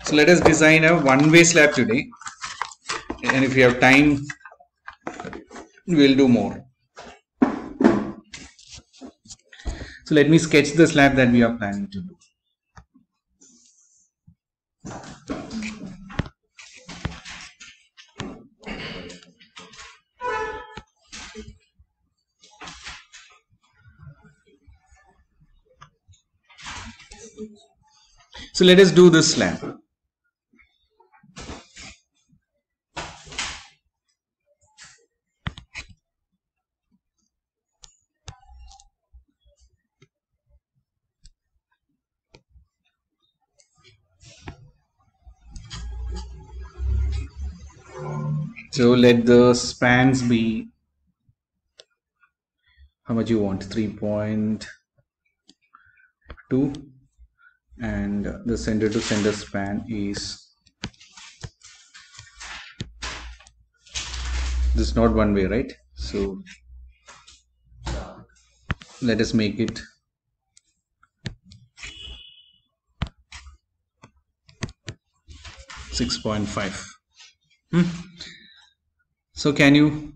So let us design a one-way slab today, and if we have time, we'll do more. So let me sketch the slab that we are planning to do. So let us do this slab. So let the spans be, how much you want, 3.2, and the center to center span is, this is not one way, right? So let us make it 6.5. So can you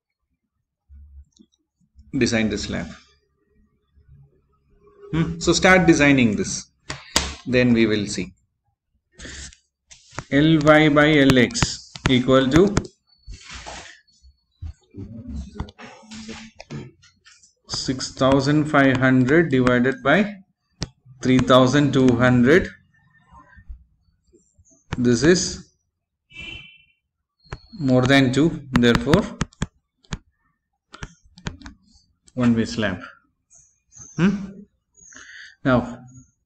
design this slab? So start designing this, then we will see. Ly by Lx equal to 6,500 divided by 3,200. This is more than 2, therefore one-way slab. Now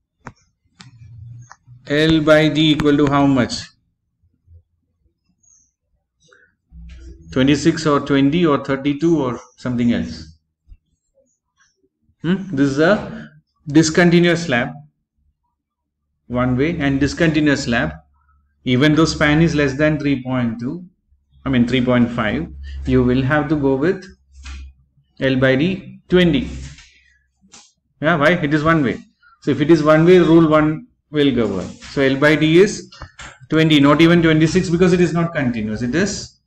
L by D equal to how much? 26 or 20 or 32 or something else. This is a discontinuous slab, one way and discontinuous slab. Even though span is less than 3.5, you will have to go with L by D 20. Yeah, why? It is one way. So if it is one way, rule 1 will govern. So L by D is 20, not even 26, because it is not continuous. It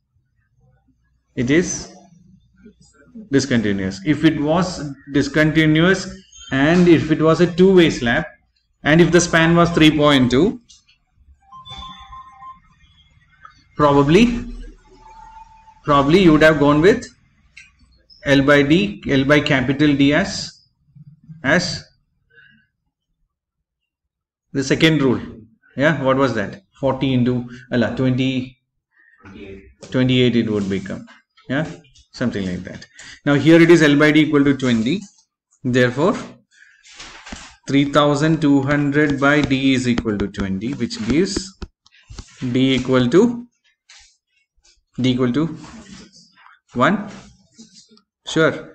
is discontinuous. If it was discontinuous and if it was a two-way slab and if the span was 3.2, probably you would have gone with L by D, L by capital D as the second rule. Yeah, what was that? 40 into 28 it would become. Yeah, something like that. Now here it is L by D equal to 20. Therefore 3,200 by D is equal to 20, which gives D equal to 1. Sure.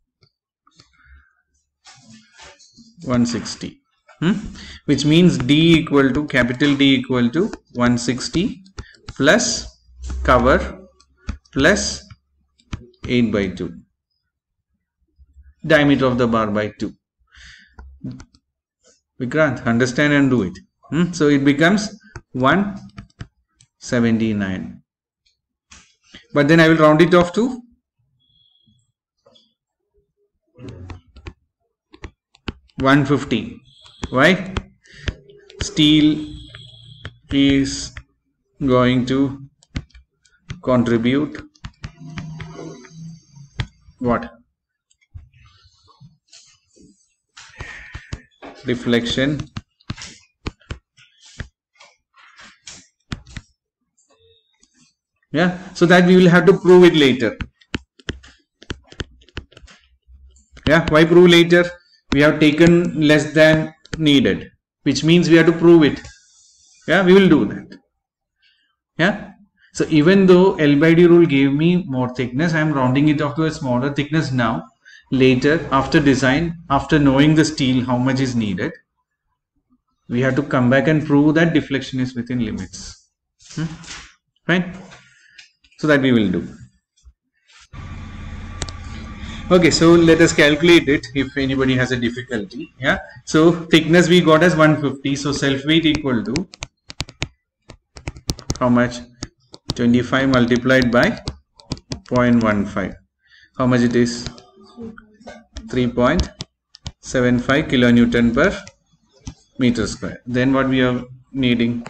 160. Which means D equal to, capital D equal to 160 plus cover plus 8 by 2. Diameter of the bar by 2. Vikrant, understand and do it. So it becomes 179. But then I will round it off to 150. Why? Steel is going to contribute what? Reflection Yeah, so that we will have to prove it later. Yeah, why prove later? We have taken less than needed, which means we have to prove it. Yeah, we will do that. Yeah, so even though L by D rule gave me more thickness, I am rounding it off to a smaller thickness now. Later, after design, after knowing the steel, how much is needed, we have to come back and prove that deflection is within limits. Fine. So that we will do. Okay, so let us calculate it if anybody has a difficulty. Yeah, so thickness we got as 150, so self weight equal to How much? 25 multiplied by 0.15. How much it is? 3.75 kilonewton per meter square. Then what we are needing?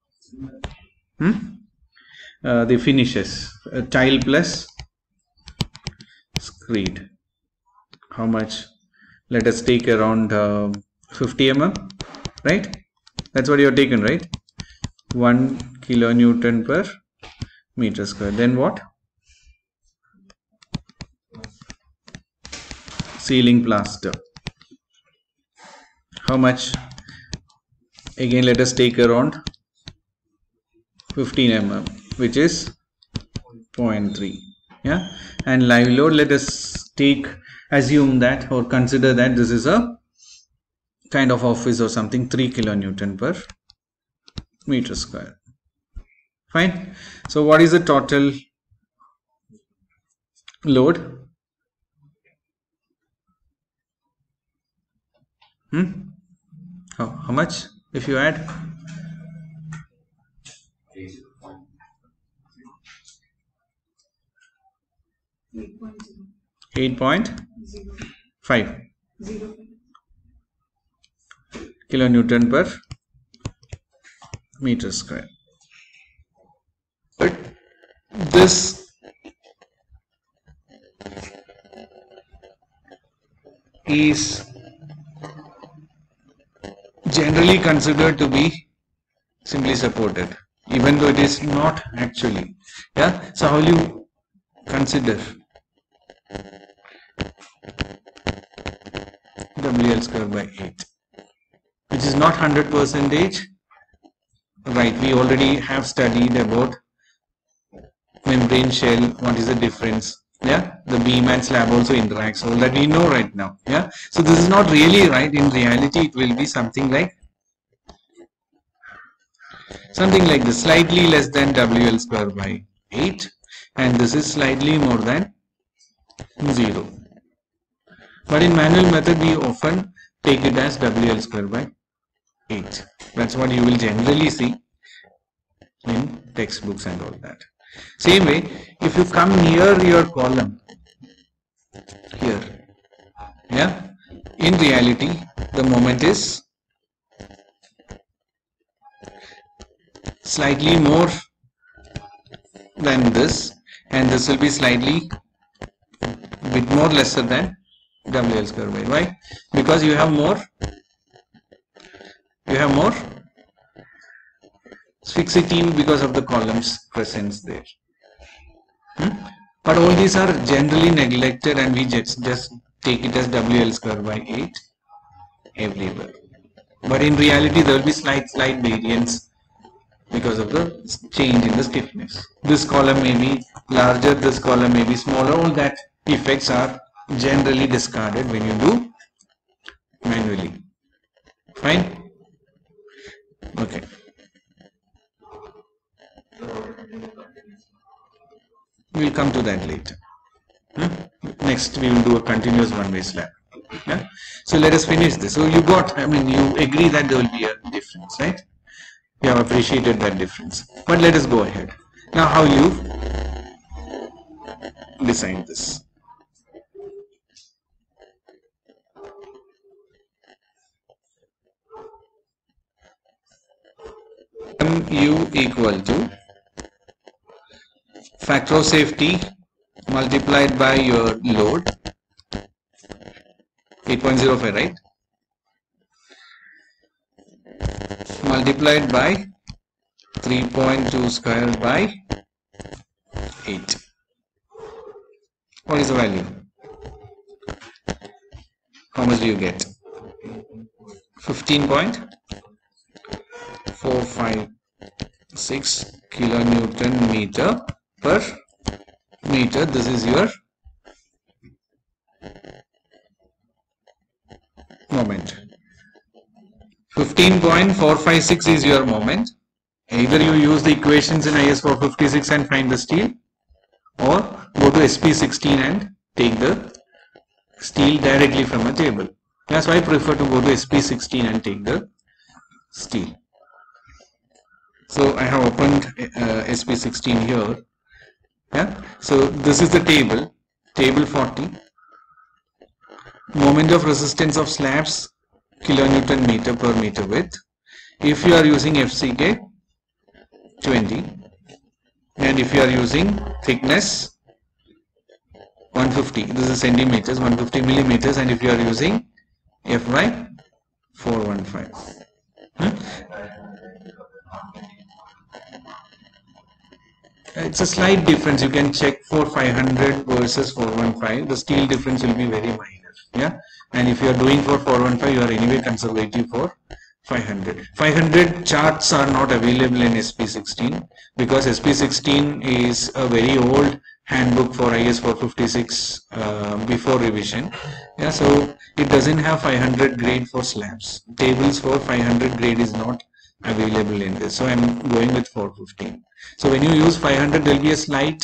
The finishes. Tile plus screed. How much? Let us take around 50 mm, right? That's what you have taken, right? 1 kilonewton per meter square. Then what? Ceiling plaster. How much? Again, let us take around 15 mm, which is 0.3. Yeah, and live load, let us assume that or consider that this is a kind of office or something, 3 kilonewton per meter square. Fine. So what is the total load? How much if you add? 8.5 kilonewton per meter square. But this is generally considered to be simply supported, even though it is not actually. Yeah. So how will you consider WL square by 8, which is not 100%, right? We already have studied about membrane shell. What is the difference? Yeah, the beam and slab also interacts, all that we know right now. Yeah, so this is not really right. In reality, it will be something like this, slightly less than WL square by 8, and this is slightly more than 0. But in manual method, we often take it as WL square by 8. That's what you will generally see in textbooks and all that. Same way, if you come near your column here, yeah, in reality the moment is slightly more than this, and this will be slightly bit more lesser than WL square by. Why? Because you have more fixity because of the columns presence there. But all these are generally neglected, and we just take it as WL square by 8 everywhere. But in reality, there will be slight variance because of the change in the stiffness. This column may be larger, this column may be smaller. All that effects are generally discarded when you do manually. Fine? Okay. We'll come to that later. Next, we will do a continuous one-way slab. Yeah? So let us finish this. So you agree that there will be a difference, right? You have appreciated that difference. But let us go ahead. Now, how you design this? MU equal to factor of safety multiplied by your load, 8.05, right? Multiplied by 3.2 square by 8. What is the value? How much do you get? 15.456 kilonewton meter per meter. This is your moment. 15.456 is your moment. Either you use the equations in IS 456 and find the steel, or go to SP16 and take the steel directly from a table. That's why I prefer to go to SP16 and take the steel. So I have opened SP16 here. Yeah. So this is the table 40. Moment of resistance of slabs kilonewton meter per meter width. If you are using FCK 20, and if you are using thickness 150, this is centimeters, 150 millimeters, and if you are using FY 415. It's a slight difference. You can check for 500 versus 415. The steel difference will be very minor. Yeah, and if you are doing for 415, you are anyway conservative for 500. 500 charts are not available in SP16 because SP16 is a very old handbook for IS 456 before revision. Yeah, so it doesn't have 500 grade for slabs. Tables for 500 grade is not available in this. So I'm going with 415. So when you use 500, there will be a slight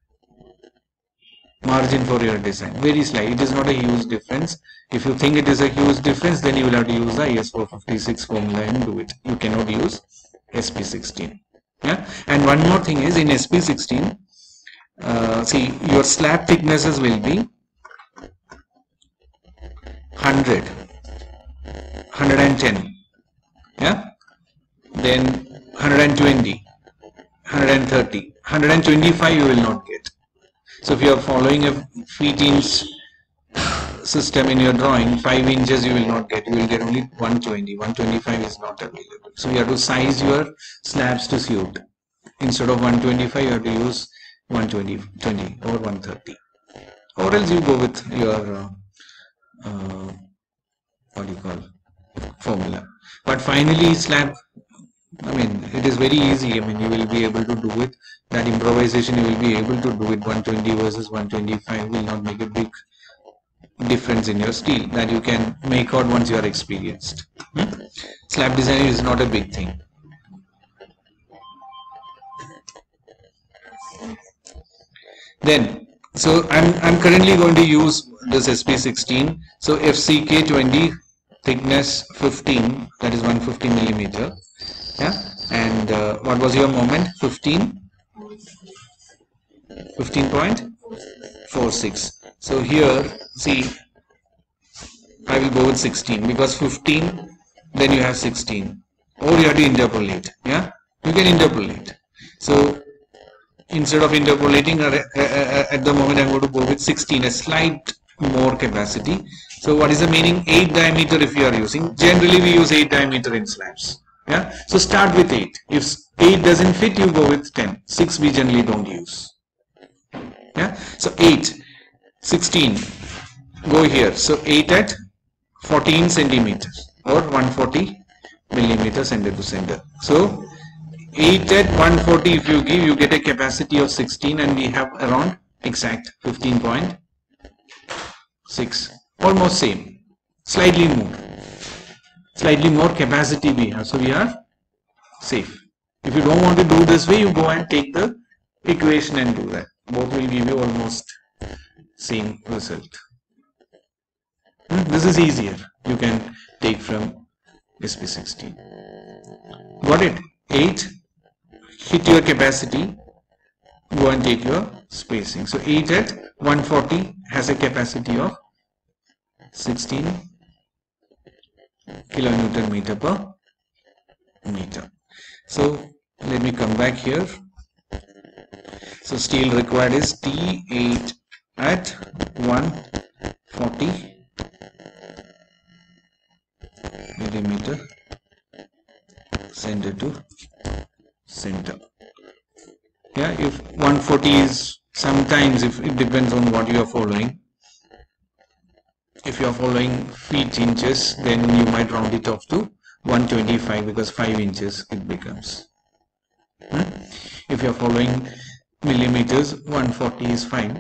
margin for your design. Very slight. It is not a huge difference. If you think it is a huge difference, then you will have to use the IS 456 formula and do it. You cannot use SP16. Yeah. And one more thing is in SP16, see, your slab thicknesses will be 100, 110. Yeah. Then 120, 130, 125 you will not get. So if you are following a feet inch system in your drawing, 5 inches you will not get. You will get only 120. 125 is not available. So you have to size your slabs to suit. Instead of 125, you have to use 120 or 130. Or else you go with your what do you call formula. But finally, slab, I mean, it is very easy. I mean, you will be able to do it. That improvisation, you will be able to do it. 120 versus 125 will not make a big difference in your steel. That you can make out once you are experienced. Slab design is not a big thing. Then, so I'm currently going to use this SP16. So FCK 20, thickness 15, that is 150 millimeter. Yeah, and what was your moment? 15.46. So here, see, I will go with 16 because 15, then you have 16, or you have to interpolate. Yeah, you can interpolate. So instead of interpolating at the moment, I'm going to go with 16, a slight more capacity. So what is the meaning? 8 diameter if you are using. Generally we use 8 diameter in slabs. Yeah, so start with 8. If 8 doesn't fit, you go with 10. 6 we generally don't use. Yeah, so 8, 16, go here. So 8 at 14 centimeters or 140 millimeters center to center. So 8 at 140 if you give, you get a capacity of 16, and we have around exact 15.6, almost same, slightly more capacity we have, so we are safe. If you don't want to do this way, you go and take the equation and do that. Both will give you almost same result. This is easier. You can take from SP16. Got it? 8, hit your capacity, go and take your spacing. So 8 at 140 has a capacity of 16 kilonewton meter per meter. So let me come back here. So steel required is T8 at 140 millimeter center to center. Yeah, if 140 is, sometimes if it depends on what you are following. If you are following feet inches, then you might round it off to 125 because 5 inches it becomes. If you are following millimeters, 140 is fine.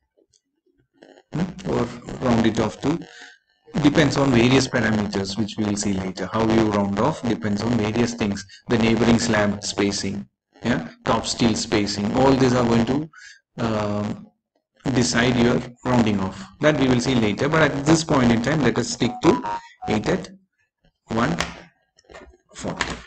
Or round it off to, depends on various parameters which we will see later. How you round off depends on various things. The neighboring slab spacing, yeah, top steel spacing, all these are going to decide your rounding off. That we will see later, but at this point in time, let us stick to 8 at 140.